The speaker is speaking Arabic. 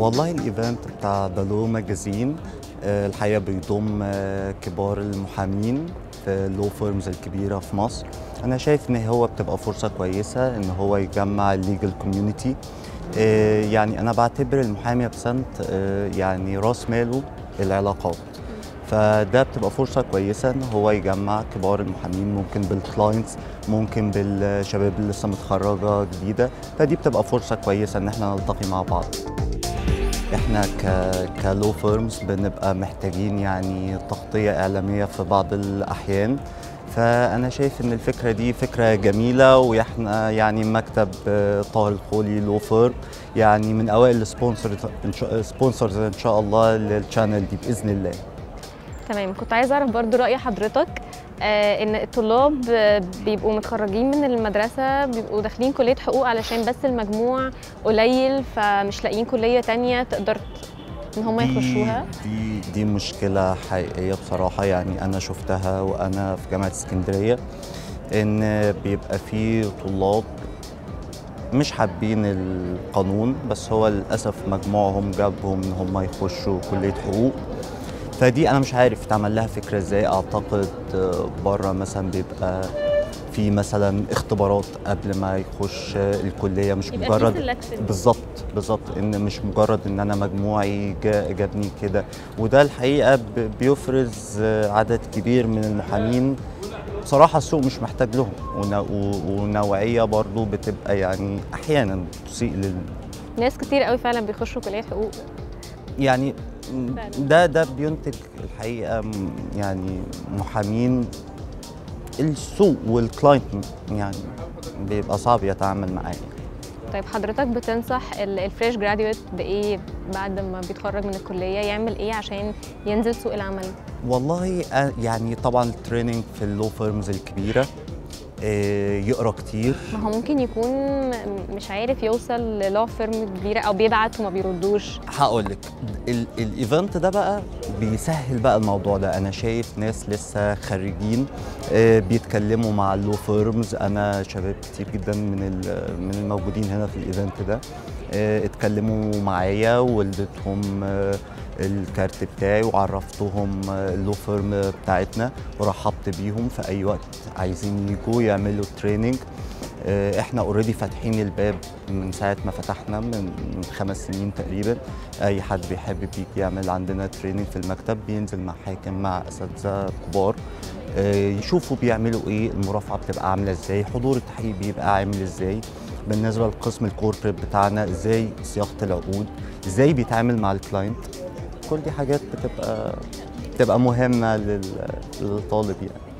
والله الايفنت بتاع لو ماجازين الحقيقه بيضم كبار المحامين في اللو فيرمز الكبيره في مصر. انا شايف ان هو بتبقى فرصه كويسه ان هو يجمع الليجل كوميونتي. يعني انا بعتبر المحامي بسنت يعني راس ماله العلاقات، فده بتبقى فرصه كويسه ان هو يجمع كبار المحامين، ممكن بالكلاينتس، ممكن بالشباب اللي لسه متخرجه جديده، فدي بتبقى فرصه كويسه ان احنا نلتقي مع بعض. احنا كلو فيرمز بنبقى محتاجين يعني تغطية إعلامية في بعض الأحيان، فأنا شايف إن الفكرة دي فكرة جميلة، وإحنا يعني مكتب طاهر الخولي لو فيرم يعني من أوائل السبونسرز إن شاء الله للشانل دي بإذن الله. تمام، كنت عايزة أعرف برضو رأي حضرتك إن الطلاب بيبقوا متخرجين من المدرسة بيبقوا داخلين كلية حقوق علشان بس المجموع قليل، فمش لاقيين كلية تانية تقدر إن هم يخشوها. دي مشكلة حقيقية بصراحة، يعني أنا شفتها وأنا في جامعة اسكندرية، إن بيبقى في طلاب مش حابين القانون، بس هو للأسف مجموعهم جابهم إن هم يخشوا كلية حقوق. فدي انا مش عارف يتعمل لها فكره ازاي. اعتقد بره مثلا بيبقى في مثلا اختبارات قبل ما يخش الكليه، مش مجرد بالظبط ان مش مجرد ان انا مجموعي جابني كده. وده الحقيقه بيفرز عدد كبير من المحامين بصراحه السوق مش محتاج لهم، ونوعيه برضو بتبقى يعني احيانا تسيء ناس كتير قوي فعلا بيخشوا كليه حقوق. يعني ده بينتج الحقيقه يعني محامين السوق والكلاينت يعني بيبقى صعب يتعامل معاه. طيب حضرتك بتنصح الفريش جراديويت بايه بعد ما بيتخرج من الكليه؟ يعمل ايه عشان ينزل سوق العمل؟ والله يعني طبعا التريننج في اللو فيرمز الكبيره، يقرا كتير. ما هو ممكن يكون مش عارف يوصل للو فيرم كبيره او بيبعت وما بيردوش. هقول لك الايفنت ده بقى بيسهل بقى الموضوع ده. انا شايف ناس لسه خريجين بيتكلموا مع اللو فيرمز. انا شباب كتير جدا من الموجودين هنا في الايفنت ده اتكلموا معايا وولدتهم الكارت بتاعي وعرفتهم اللو فيرم بتاعتنا ورحبت بيهم في اي وقت عايزين يجوا يعملوا تريننج. احنا اوريدي فاتحين الباب من ساعه ما فتحنا من 5 سنين تقريبا. اي حد بيحب بيجي يعمل عندنا تريننج في المكتب، بينزل مع حاكم مع اساتذه كبار يشوفوا بيعملوا ايه، المرافعه بتبقى عامله ازاي، حضور التحقيق بيبقى عامل ازاي، بالنسبه للقسم الكوربريت بتاعنا ازاي صياغه العقود، ازاي بيتعامل مع الكلاينت. كل دي حاجات بتبقى مهمه للطالب يعني.